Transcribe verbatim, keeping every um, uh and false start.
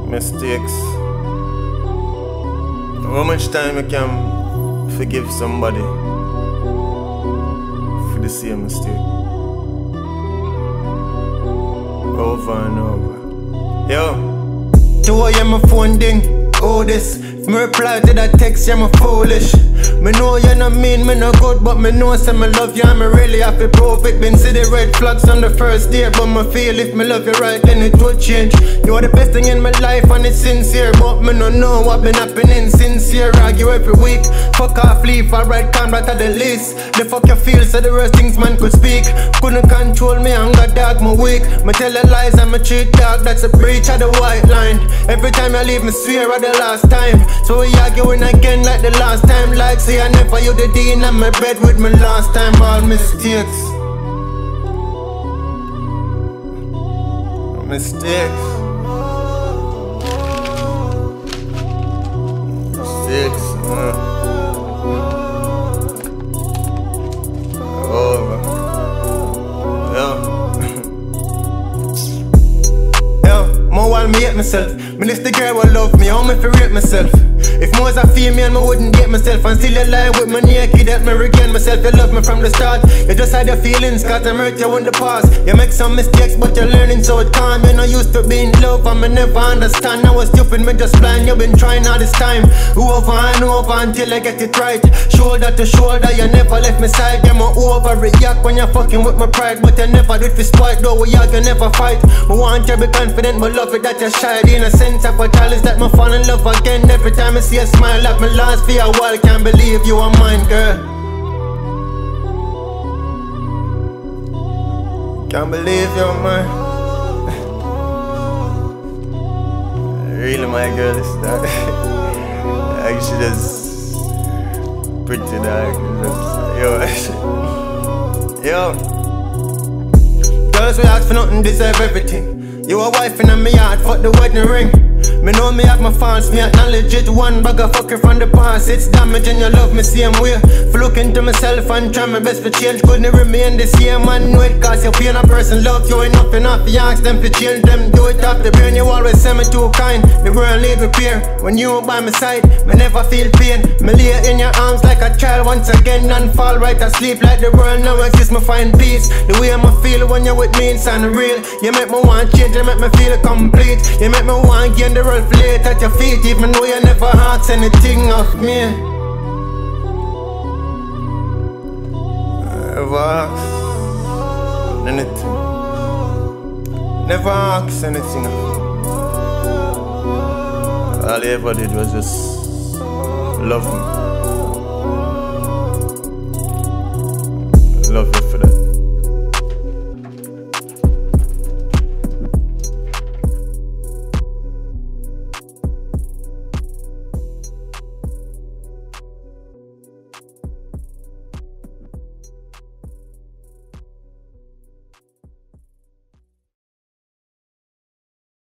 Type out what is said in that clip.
mistakes. How much time you can forgive somebody for the same mistake? Over and over. Yo, two a.m. my phone ding. Oh this, me reply to that text, yeah me foolish. Me know you not mean me no good, but me know say me love you and me really have to prove it. Been see the red flags on the first day, but me feel if me love you right then it would change. You are the best thing in my life and it's sincere, but me no know what been happening sincere. Argue every week, fuck off leave, I write calm right at the list. The fuck you feel, so the worst things man could speak. Couldn't control me, anger dog, me weak. Me tell the lies and me treat dog, that's a breach of the white line. Every time you leave me swear at the last time. So we arguing again like the last time. Like say I never you the dean on my bed with me last time. All mistakes. Mistakes. Mistakes. Uh. Over. Yeah. Yeah. More while me hate myself. Me list the girl will love me, how me fi rate myself. If more was a female, me wouldn't date myself. And still you lie with me naked, that me regain myself. You love me from the start, you just had your feelings, cause I'm hurt you in the past. You make some mistakes, but you're learning so it calm. You know used to be in love, and me never understand. I was stupid, me just blind, you been trying all this time. Over and over until I get it right. Shoulder to shoulder, you never left me side. You me overreact when you're fucking with my pride, but you never do it for spite. Though we argue, never fight. Me want you to be confident, me love it that you're shy. The innocence of a child is that me fall in love again. Every time I see a smile like me last for a while. Can't believe you are mine, girl. Can't believe you're mine. Really my girl is that. Like she just pretty dog. Yo. Yo. Girls we ask for nothing deserve everything. You a wife in my yard, fuck the wedding ring. Me know me have my fans, me acknowledge it. One bag of fucker from the past, it's damaging your love me same way. For look into myself and try my best for change, couldn't remain the same. Man know it cause you pain a person love you enough enough. You ask them to change them, do it off the brain. You always say me too kind, the world need repair. When you by my side, me never feel pain. Me lay in your arms like a child once again and fall right asleep like the world now exists. Me find peace, the way I feel when you're with me it's unreal. You make me want change, you make me feel complete. You make me want gain the world flat at your feet, even though you never ask anything of me. Never ask anything. Never ask anything. All you ever did was just love me.